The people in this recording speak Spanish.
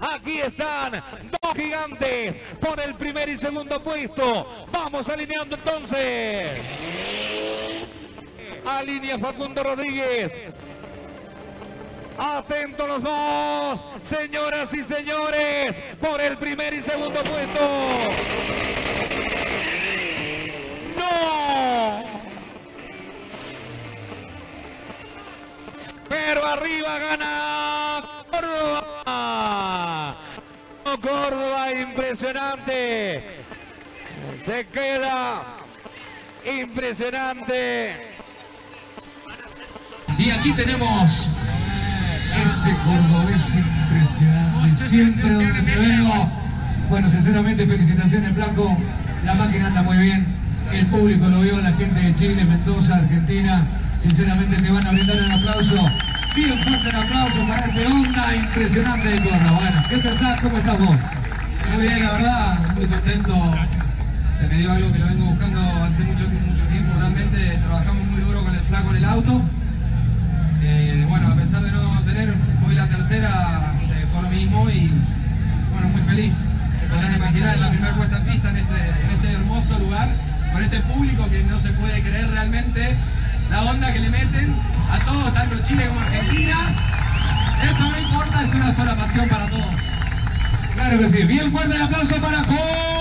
Aquí están dos gigantes por el primer y segundo puesto. Vamos alineando entonces. Alinea Facundo Rodríguez. Atentos los dos, señoras y señores, por el primer y segundo puesto. ¡No! Pero arriba gana Córdoba. Córdoba, impresionante. Se queda impresionante. Y aquí tenemos este cordobés impresionante. Siempre donde me veo. Bueno, sinceramente, felicitaciones, Flaco. La máquina anda muy bien. El público lo vio, la gente de Chile, Mendoza, Argentina. Sinceramente te van a brindar un aplauso. Bien fuerte el aplauso para este onda impresionante de Córdoba. Bueno, ¿qué pensás? ¿Cómo estás vos? Muy bien, la verdad, muy contento. Se me dio algo que lo vengo buscando hace mucho tiempo. Realmente trabajamos muy duro con el Flaco en el auto. Bueno, a pesar de no tener hoy la tercera, se dejó lo mismo y bueno, muy feliz. Te podrás imaginar en la primera puesta en pista en este hermoso lugar, con este público que no se puede creer realmente la onda que le meten a todos, tanto Chile como Argentina. Eso no importa, es una sola pasión para todos. Claro que sí. Bien fuerte el aplauso para Córdoba.